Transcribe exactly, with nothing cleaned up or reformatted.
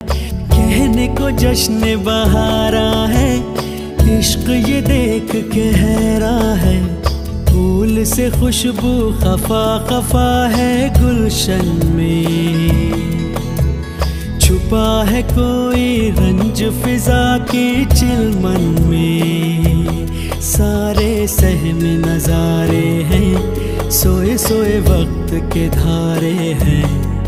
कहने को जश्न बहारा है, इश्क ये देख के हैरा है। फूल से खुशबू खफा खफा है गुलशन में, छुपा है कोई रंज फिजा के चिलमन में। सारे सहमे नजारे हैं, सोए सोए वक्त के धारे हैं।